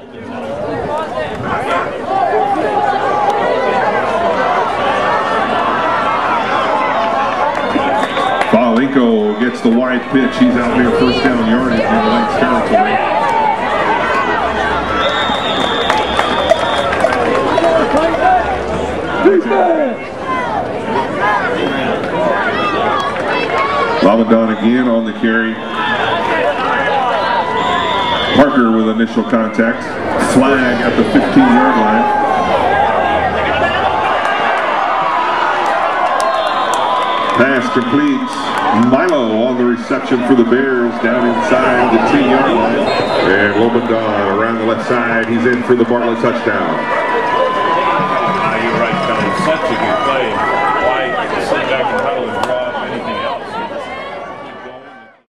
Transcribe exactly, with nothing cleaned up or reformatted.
Falaniko gets the wide pitch. He's out there first down yardage in the Lynx territory. Lobendahn again on the carry. Parker with initial contact. Flag at the fifteen yard line. Pass complete. Milo on the reception for the Bears down inside the ten yard line. And Lobendahn around the left side. He's in for the Bartlett touchdown.